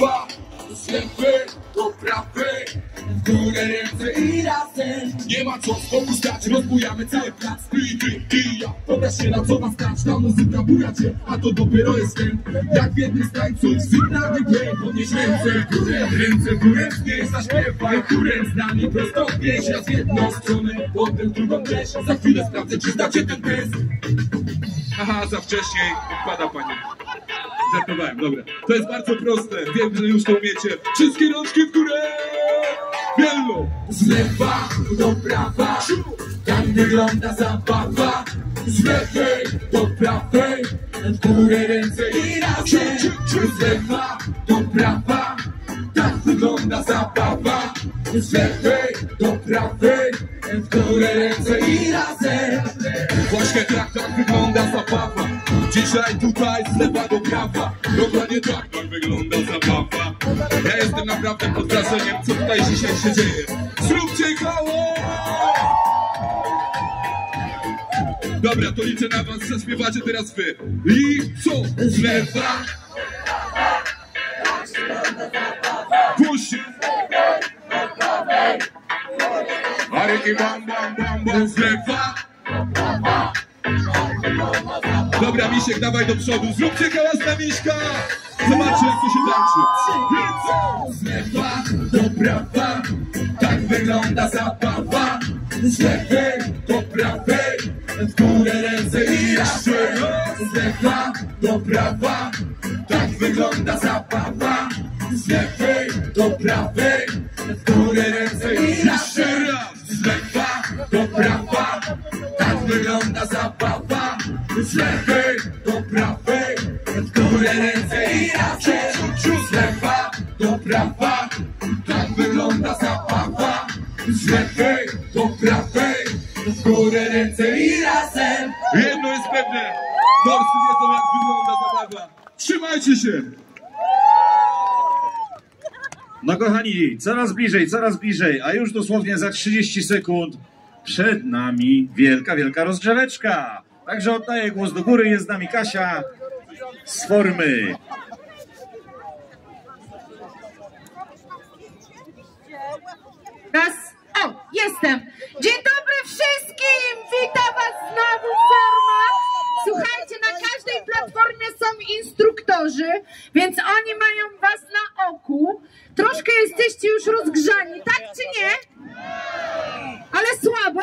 prawa, z lewej do prawej, w górę ręce i razem. Nie ma co spokój stać, rozbujamy cały plac. Ty i ja, pokaż się na co was stać. Ta muzyka buja cię, a to dopiero jest wstęp. Jak w jednym z tańców, sygnalny dźwięk. Podnieś ręce w górę, ręce w górę, wznieś, zaśpiewaj górę z nami prosto w pieśń. Raz w jedną stronę, potem drugą też. Za chwilę sprawdzę, czy znacie ten test. Aha, za wcześnie odpada pani. Żartowałem, dobra. To jest bardzo proste, wiem, że już to umiecie. Wszystkie rączki w górę! Bielno! Z lewa do prawa, tak wygląda zabawa. Z lewej do prawej, w górę ręce i razem. Z lewa do prawa, tak wygląda zabawa. Z lewej do prawej, w górę ręce i razem. Właśnie tak wygląda zabawa. Dzisiaj tutaj z lewa do prawa. Dokładnie tak wygląda zabawa. Ja jestem naprawdę pod wrażeniem, co tutaj dzisiaj się dzieje. Zróbcie koło! Dobra, to liczę na was, zaśpiewacie teraz wy. I co? Z lewa. Puść! Aryki bam bam bam bam z lewa. Dobra, Misiek, dawaj do przodu. Zróbcie hałas na Miśka. Zobaczcie, jak to się tańczy. Z lewa do prawa, tak wygląda zabawa. Z lewej do prawej, w górę ręce i razem. Z lewa do prawa, tak wygląda zabawa. Z lewej do prawej, w górę ręce i razem. Z lewa do prawa, tak wygląda zabawa. Z lewej do prawej, w górę ręce i razem. Z lewa do prawa, tak wygląda zabawa. Z lewej do prawej, w górę ręce i razem. Jedno jest pewne, morscy wiedzą, jak wygląda zabawa. Trzymajcie się! No kochani, coraz bliżej, a już dosłownie za 30 sekund przed nami wielka, wielka rozgrzeweczka. Także oddaję głos do góry, jest z nami Kasia z Formy. Raz, o, jestem. Dzień dobry wszystkim, witam was znowu Forma. Słuchajcie, na każdej platformie są instruktorzy, więc oni mają was na oku. Troszkę jesteście już rozgrzani, tak czy nie? Ale słabo?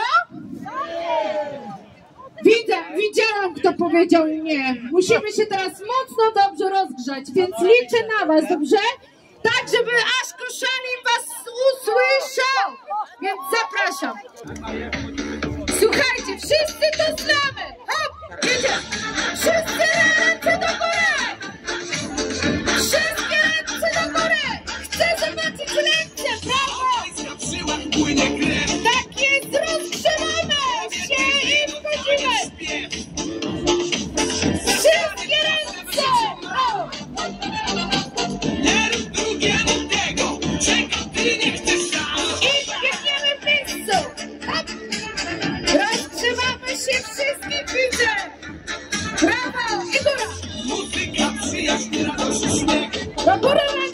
Widziałam, kto powiedział nie. Musimy się teraz mocno dobrze rozgrzać, więc liczę na was, dobrze? Tak, żeby aż Koszalin was usłyszał. Więc zapraszam. Słuchajcie, wszyscy to znamy. Hop, jedziemy. Wszyscy ręce do góry. Wszystkie ręce do góry. Chcę zobaczyć ręce, brawo. Tak jest, rozgrzewamy się i wchodzimy. Wszystkie ręce. O. I biegniemy w miejscu. Hop. Rozgrzewamy się, wszystkich widzę. Brawo i góra. Do góry ręce.